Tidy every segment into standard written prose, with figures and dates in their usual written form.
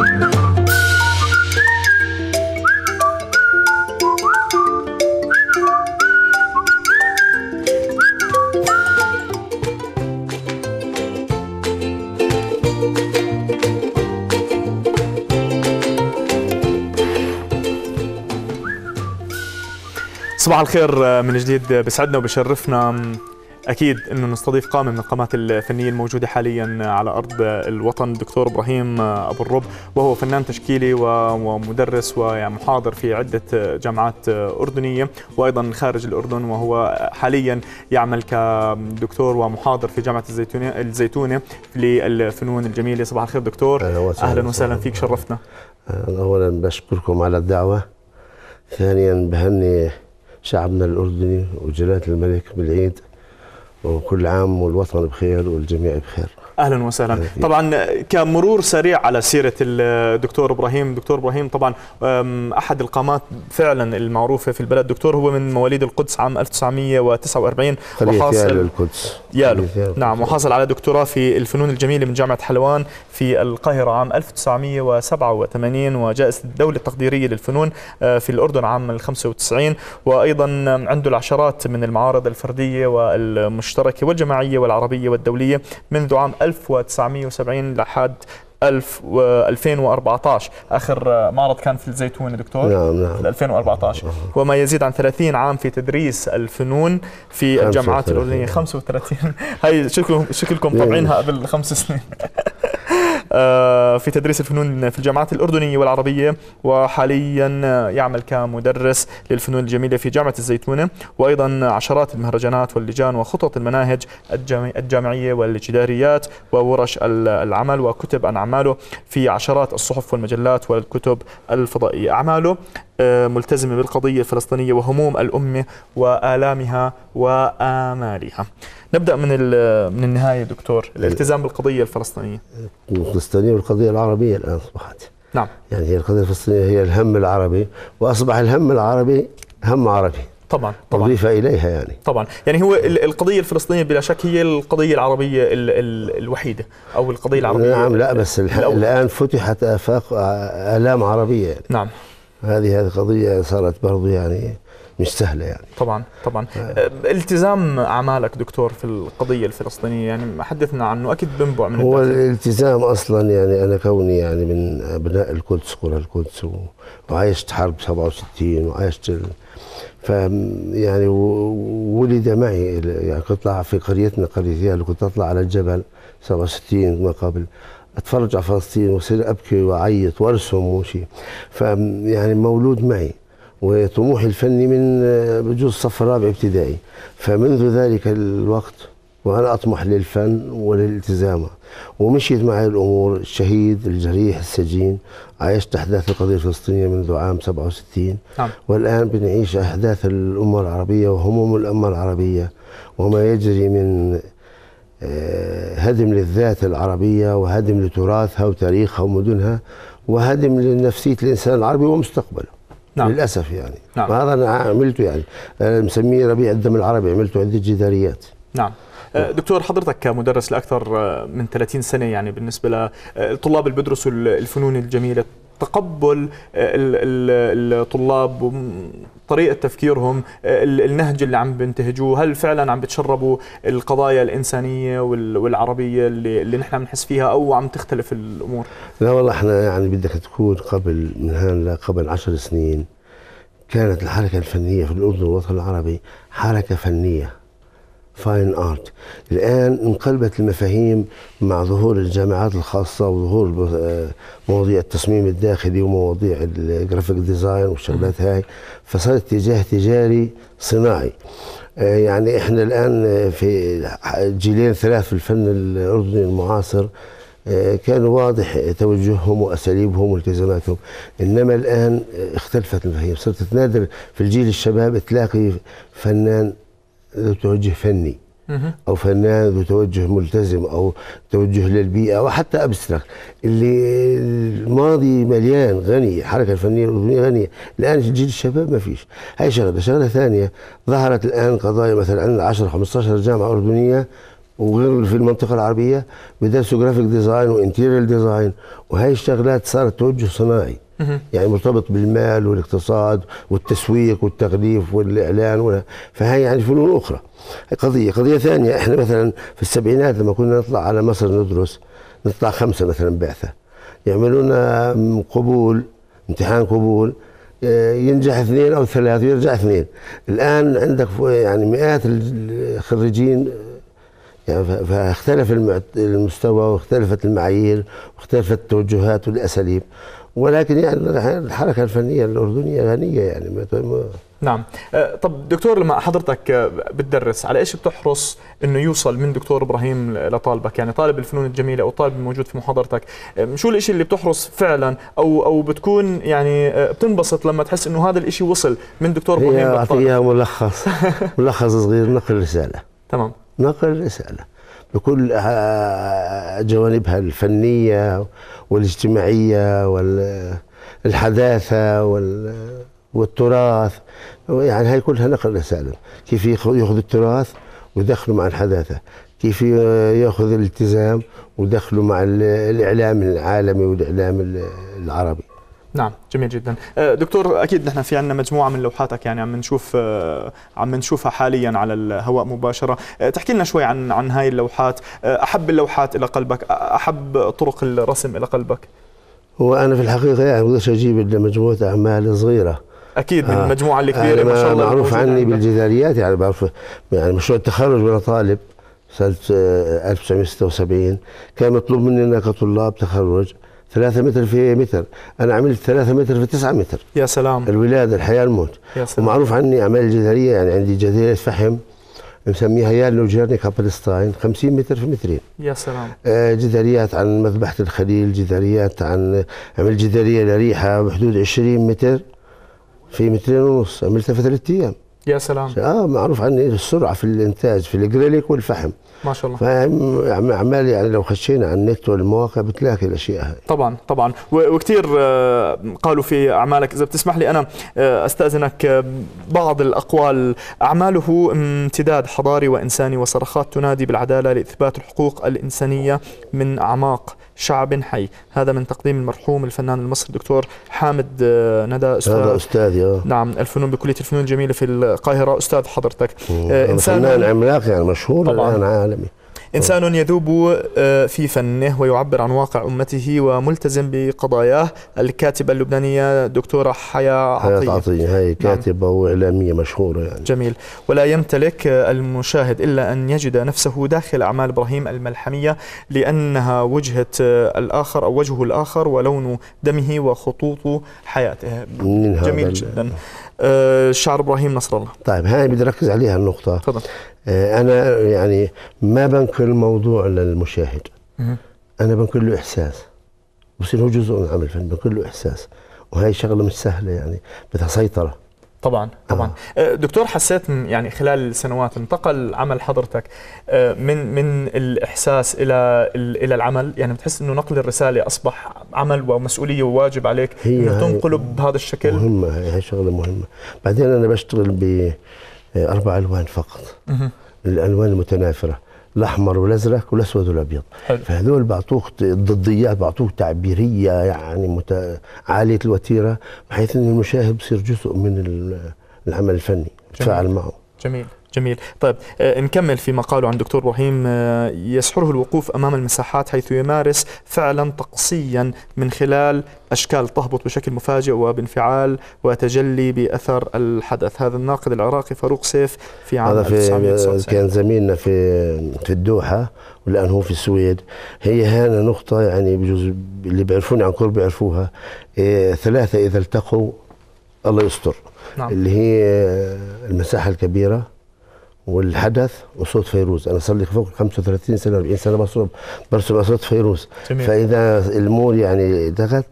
صباح الخير من جديد. بسعدنا وبشرفنا أكيد أنه نستضيف قامة من القامات الفنية الموجودة حاليا على أرض الوطن، دكتور إبراهيم أبو الرب، وهو فنان تشكيلي ومدرس ومحاضر في عدة جامعات أردنية وأيضا خارج الأردن، وهو حاليا يعمل كدكتور ومحاضر في جامعة الزيتونة للفنون الجميلة. صباح الخير دكتور، أهلا وسهلا فيك، شرفتنا. أولا بشكركم على الدعوة، ثانيا بهني شعبنا الأردني وجلالة الملك بالعيد، وكل عام والوطن بخير والجميع بخير. اهلا وسهلا. طبعا كمرور سريع على سيره الدكتور ابراهيم، دكتور ابراهيم طبعا احد القامات فعلا المعروفه في البلد. دكتور هو من مواليد القدس عام 1949 وحاصل القدس يالو، نعم، وحاصل على دكتوراه في الفنون الجميله من جامعه حلوان في القاهره عام 1987، وجائزه الدوله التقديريه للفنون في الاردن عام 95، وايضا عنده العشرات من المعارض الفرديه والمشتركه والجماعيه والعربيه والدوليه منذ عام 1970 لحد 2014. آخر معرض كان في الزيتونة دكتور. نعم. في 2014. وما يزيد عن 30 عام في تدريس الفنون في الجامعات الأردنية. 35 هاي شكلكم طبعينها قبل 5 سنين. في تدريس الفنون في الجامعات الأردنية والعربية، وحاليا يعمل كمدرس للفنون الجميلة في جامعة الزيتونة، وأيضا عشرات المهرجانات واللجان وخطط المناهج الجامعية والجداريات وورش العمل، وكتب عن أعماله في عشرات الصحف والمجلات والكتب الفضائية. أعماله ملتزمة بالقضية الفلسطينية وهموم الأمة وآلامها وآمالها. نبدأ من النهاية دكتور، الالتزام بالقضية الفلسطينية. الفلسطينية والقضية العربية الآن أصبحت. نعم. يعني هي القضية الفلسطينية هي الهم العربي، وأصبح الهم العربي هم عربي. طبعا. أضيف إليها يعني. طبعا، يعني هو القضية الفلسطينية بلا شك هي القضية العربية الوحيدة، أو القضية العربية. نعم، لا بس الآن فتحت آفاق آلام عربية يعني. نعم. هذه قضية صارت برضو يعني مش سهلة يعني. طبعا. التزام أعمالك دكتور في القضية الفلسطينية يعني حدثنا عنه، أكيد بنبع من هو الالتزام أصلا يعني أنا كوني يعني من أبناء القدس، قرى القدس، وعايشت حرب 67 وعايشت يعني ولد معي يعني. كنت أطلع في قريتنا قرية يالو، كنت أطلع على الجبل 67 ما قبل، أتفرج على فلسطين وأصير أبكي وأعيط وأرسم وشي. فيعني مولود معي، وطموحي الفني من بجوز صف رابع ابتدائي. فمنذ ذلك الوقت وأنا أطمح للفن وللالتزام، ومشيت معي الأمور. الشهيد، الجريح، السجين. عايشت أحداث القضية الفلسطينية منذ عام 67. نعم. والآن بنعيش أحداث الأمة العربية وهموم الأمة العربية، وما يجري من هدم للذات العربية، وهدم لتراثها وتاريخها ومدنها، وهدم لنفسية الإنسان العربي ومستقبله. نعم. للأسف يعني. نعم. وهذا أنا عملته يعني، أنا مسميه ربيع الدم العربي، عملته عدة جداريات. نعم. دكتور، حضرتك كمدرس لأكثر من 30 سنة يعني بالنسبة للطلاب اللي بيدرسوا الفنون الجميلة، تقبل الطلاب، طريقة تفكيرهم، النهج اللي عم بينتهجوه، هل فعلا عم بتشربوا القضايا الإنسانية والعربية اللي نحن بنحس فيها، أو عم تختلف الأمور؟ لا والله احنا يعني بدك تكون قبل من هان قبل 10 سنين كانت الحركة الفنية في الأردن والوطن العربي حركة فنية فاين ارت. الآن انقلبت المفاهيم مع ظهور الجامعات الخاصة وظهور مواضيع التصميم الداخلي ومواضيع الجرافيك ديزاين والشغلات هاي، فصار اتجاه تجاري صناعي. يعني احنا الآن في جيلين 3 في الفن الأردني المعاصر كان واضح توجههم وأساليبهم والتزاماتهم، إنما الآن اختلفت المفاهيم. صرت تنادر في الجيل الشباب تلاقي فنان ذو توجه فني، أو فنان ذو توجه ملتزم، أو توجه للبيئة، وحتى أبستراكت. اللي الماضي مليان غني، الحركة الفنية الأردنية غنية. الآن جيل الشباب ما فيش. هاي شغلة. شغلة ثانية، ظهرت الآن قضايا مثلا عندنا 10 15 جامعة أردنية وغير في المنطقه العربيه بيدرسوا جرافيك ديزاين وانتيريال ديزاين، وهي الشغلات صارت توجه صناعي يعني مرتبط بالمال والاقتصاد والتسويق والتغليف والاعلان فهي يعني فنون اخرى. قضيه ثانيه، احنا مثلا في السبعينات لما كنا نطلع على مصر ندرس، نطلع 5 مثلا بعثه، يعملوا لنا قبول، امتحان قبول، ينجح 2 أو 3 ويرجع 2. الآن عندك يعني مئات الخريجين، يعني فاختلف المستوى واختلفت المعايير واختلفت التوجهات والأساليب، ولكن يعني الحركة الفنية الأردنية غنية يعني. نعم. طب دكتور، لما حضرتك بتدرس على ايش بتحرص انه يوصل من دكتور ابراهيم لطالبك، يعني طالب الفنون الجميله او الطالب الموجود في محاضرتك، شو الاشي اللي بتحرص فعلا او بتكون يعني بتنبسط لما تحس انه هذا الاشي وصل من دكتور ابراهيم للطالب؟ اعطيها ملخص صغير، نقل رساله. تمام. نقل رساله بكل جوانبها الفنيه والاجتماعيه والحداثه والتراث، يعني هي كلها نقل رسالة. كيف ياخذ التراث ويدخله مع الحداثة، كيف ياخذ الالتزام ويدخله مع الإعلام العالمي والإعلام العربي. نعم، جميل جدا. دكتور، اكيد نحن في عندنا مجموعه من لوحاتك يعني عم نشوفها حاليا على الهواء مباشره، تحكي لنا شوي عن هاي اللوحات، احب اللوحات الى قلبك، احب طرق الرسم الى قلبك. هو انا في الحقيقه يعني بديش اجيب مجموعه اعمال صغيره، اكيد من المجموعه الكبيره ما شاء الله. معروف عني بالجداريات، يعني بعرف يعني مشروع التخرج وانا طالب سنه 1976 كان مطلوب مننا كطلاب تخرج 3 متر في متر، انا عملت 3 متر في 9 متر. يا سلام. الولاده، الحياه، الموت. يا سلام. ومعروف عني اعمال الجداريه، يعني عندي جداريه فحم مسميها يالو جيرني كابلستاين 50 متر في مترين. يا سلام. جداريات عن مذبحه الخليل، جداريات عن عمل جداريه لريحه بحدود 20 متر في 2.5 متر، عملتها في 3 ايام. يا سلام. معروف عني السرعه في الانتاج في الجريليك والفحم. ما شاء الله. فاعمال يعني لو خشينا على النت والمواقع بتلاقي الاشياء هاي. طبعا طبعا، وكثير قالوا في اعمالك، اذا بتسمح لي انا استاذنك بعض الاقوال: اعماله امتداد حضاري وانساني وصرخات تنادي بالعداله لاثبات الحقوق الانسانيه من اعماق شعب حي. هذا من تقديم المرحوم الفنان المصري الدكتور حامد ندى، هذا استاذي. نعم، الفنون بكليه الفنون الجميله في القاهره، استاذ حضرتك. فنان عملاق يعني مشهور الان عالمي. إنسان يذوب في فنه ويعبر عن واقع أمته وملتزم بقضاياه. الكاتبة اللبنانية دكتورة حياة عطية، هي كاتبة وإعلامية مشهورة يعني. جميل. ولا يمتلك المشاهد إلا أن يجد نفسه داخل أعمال إبراهيم الملحمية، لأنها وجهة الآخر أو وجهه الآخر ولون دمه وخطوط حياته. جميل جدا. الشاعر إبراهيم نصر الله. طيب، هاي بدي أركز عليها النقطة. تفضل. أنا يعني ما بنقل الموضوع للمشاهد، أنا بنقل له إحساس، بصير هو جزء من عمل فن، بنقل له إحساس، وهي شغلة مش سهلة يعني، بدها سيطرة. طبعا طبعا. دكتور، حسيت يعني خلال السنوات انتقل عمل حضرتك من الإحساس إلى العمل، يعني بتحس إنه نقل الرسالة أصبح عمل ومسؤولية وواجب عليك إنه تنقله بهذا الشكل؟ مهمة، هي شغلة مهمة. بعدين أنا بشتغل ب4 ألوان فقط، الألوان المتنافرة، الأحمر والأزرق والأسود والأبيض. فهذول بعطوك ضديات، بعطوك تعبيرية يعني عالية الوتيرة، بحيث أن المشاهد بصير جزء من العمل الفني، يتفاعل معه. جميل جميل. طيب، نكمل فيما قالوا عن دكتور إبراهيم: يسحره الوقوف أمام المساحات حيث يمارس فعلا طقسيا من خلال أشكال تهبط بشكل مفاجئ وبانفعال وتجلي بأثر الحدث. هذا الناقد العراقي فاروق سيف في عام 1999. كان زميلنا في الدوحة، والآن هو في السويد. هي هنا نقطة يعني بجوز اللي بيعرفوني عن قرب بيعرفوها. 3 إذا التقوا الله يستر. نعم. اللي هي المساحة الكبيرة والحدث وصوت فيروز. انا صار لي فوق 35 سنه 40 سنه برسم صوت فيروز. جميل. فاذا الامور يعني دخلت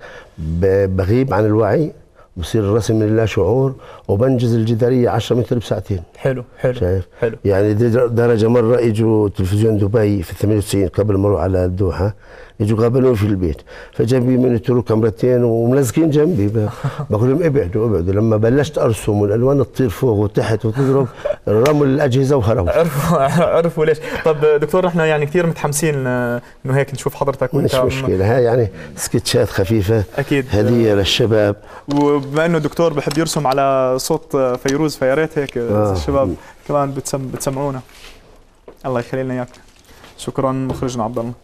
بغيب عن الوعي، بصير الرسم من لا شعور، وبنجز الجداريه 10 متر بساعتين. حلو حلو. شايف؟ حلو. يعني درجه مره اجوا تلفزيون دبي في 98 قبل ما اروح على الدوحه، اجوا قابلوني في البيت، فجنبي من قلت له كاميرتين وملزقين جنبي بقول لهم ابعدوا ابعدوا. لما بلشت ارسم والالوان تطير فوق وتحت وتضرب، رموا الاجهزه وهربوا. عرفوا ليش. طب دكتور احنا يعني كثير متحمسين انه هيك نشوف حضرتك مش مشكله، هاي يعني سكتشات خفيفه اكيد هديه للشباب. وبما انه الدكتور بحب يرسم على صوت فيروز، فيا ريت هيك الشباب كمان بتسمعونا. الله يخلي لنا اياك. شكرا مخرجنا عبد الله.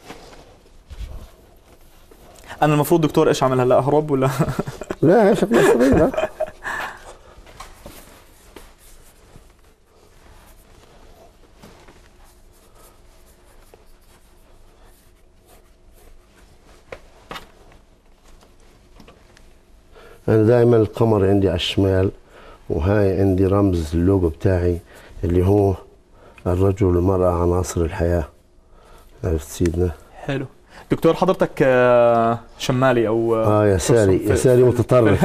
انا المفروض دكتور ايش اعمل هلا، اهرب ولا؟ لا شكلها صغيره. أنا دائما القمر عندي على الشمال، وهاي عندي رمز اللوجو بتاعي اللي هو الرجل والمرأة عناصر الحياة. عرفت سيدنا؟ حلو. دكتور حضرتك شمالي أو يساري، يساري متطرف.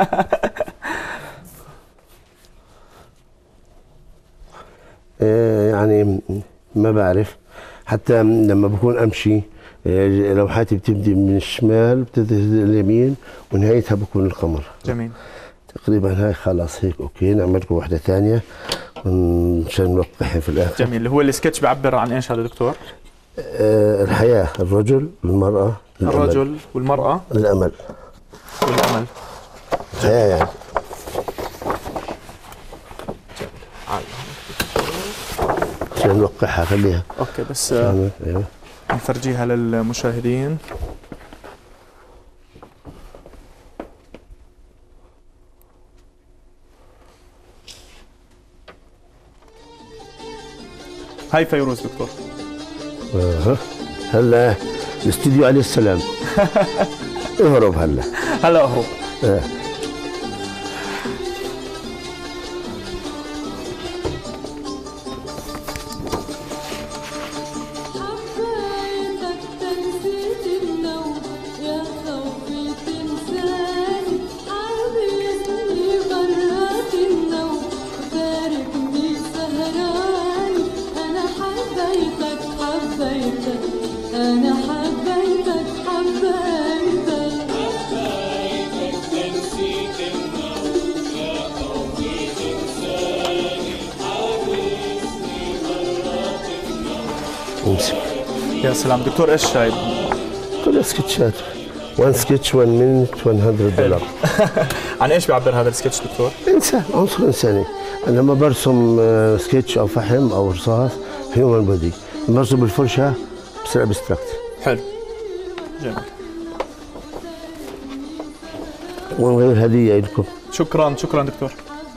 يعني ما بعرف، حتى لما بكون أمشي لوحاتي بتبدي من الشمال بتنتهي اليمين ونهايتها بكون القمر. جميل. تقريبا هاي خلاص هيك اوكي. نعمل لكم وحده ثانيه عشان نوقعها في الاخر. جميل. اللي هو السكتش بيعبر عن ايش هذا دكتور؟ الحياه، الرجل والمراه، الرجل والمراه، الامل والامل. الحياه يعني. عشان نوقعها خليها اوكي بس ايوه نفرجيها للمشاهدين. هاي فيروز دكتور. هلا الاستوديو عليه السلام. اهرب هلا. هلا اهرب. يا سلام دكتور، ايش شايف؟ كلها سكتشات. 1 سكتش 1 مينت $100. عن ايش بيعبر هذا السكتش دكتور؟ انسان، عنصر انساني. انا لما برسم سكتش او فحم او رصاص هيومن بودي، لما برسم بالفرشه بصير ابستراكت. حلو. جميل. ونغير هديه لكم. شكرا شكرا دكتور.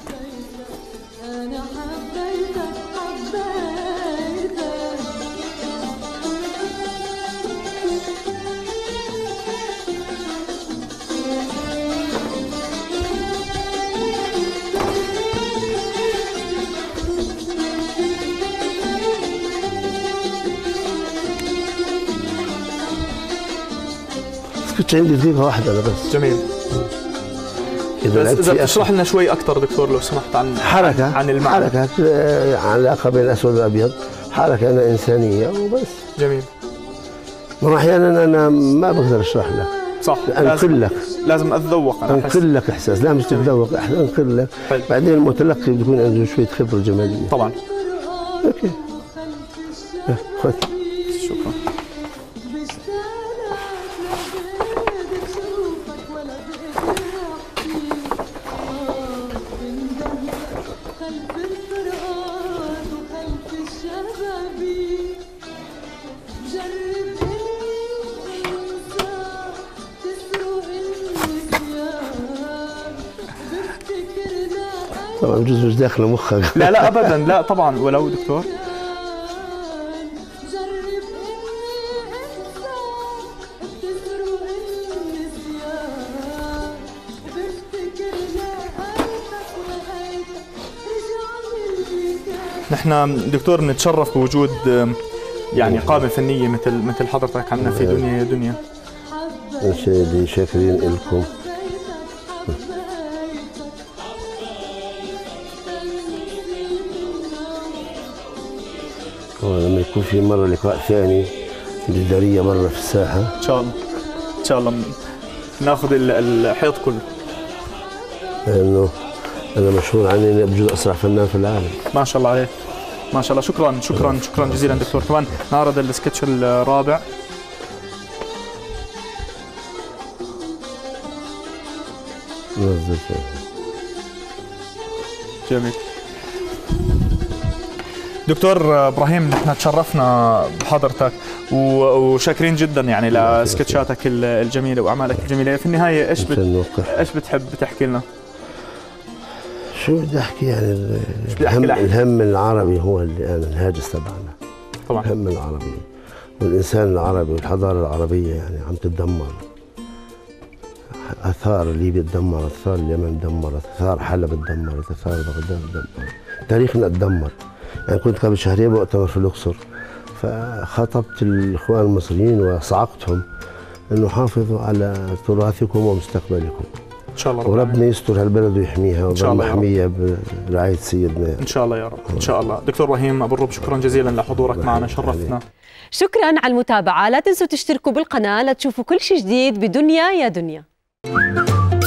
كنت عندي دقيقة واحدة أنا بس. جميل. إذا بتشرح لنا شوي أكثر دكتور لو سمحت عن حركة، عن المعنى. حركة علاقة بين الأسود والأبيض، حركة أنا إنسانية وبس. جميل. ما أحيانا أنا ما بقدر أشرح لك. صح. أنقل لك. لازم أتذوق أنا. أنقل لك إحساس، لا مش تتذوق، أنقل لك. بعدين المتلقي بيكون عنده شوية خبرة جمالية. طبعا. أوكي. خذ. شكرا. طبعا بجوز مش داخله مخك. لا لا ابدا، لا طبعا. ولو دكتور نحن دكتور بنتشرف بوجود يعني قامة فنية مثل حضرتك عندنا في دنيا يا دنيا. سيدي شاكرين لكم. لما يكون في مرة لقاء ثاني الإدارية برا في الساحة. إن شاء الله إن شاء الله ناخذ الحيط كله، لأنه أنا مشهور عني إني بجوز أسرع فنان في العالم. ما شاء الله عليك، ما شاء الله. شكرا جزيلا دكتور. كمان نعرض السكتش الرابع. جميل. دكتور ابراهيم، نحن تشرفنا بحضرتك وشاكرين جدا يعني لسكتشاتك الجميله واعمالك الجميله. في النهايه ايش بتحب تحكي لنا؟ شو بدي احكي يعني الهم العربي هو اللي انا الهاجس تبعنا طبعا. الهم العربي والانسان العربي والحضاره العربيه يعني عم تتدمر. اثار ليبيا تدمرت، اثار اليمن تدمرت، اثار حلب تدمرت، اثار بغداد تدمرت، تاريخنا تدمر. يعني كنت قبل شهرين مؤتمر في الاقصر، فخاطبت الاخوان المصريين وصعقتهم انه حافظوا على تراثكم ومستقبلكم ان شاء الله، وربنا يستر هالبلد ويحميها وتضل محميه برعايه سيدنا ان شاء الله يا رب. ان شاء الله. دكتور ابراهيم ابو الرب، شكرا جزيلا لحضورك معنا، شرفتنا. شكرا على المتابعه، لا تنسوا تشتركوا بالقناه لتشوفوا كل شيء جديد بدنيا يا دنيا.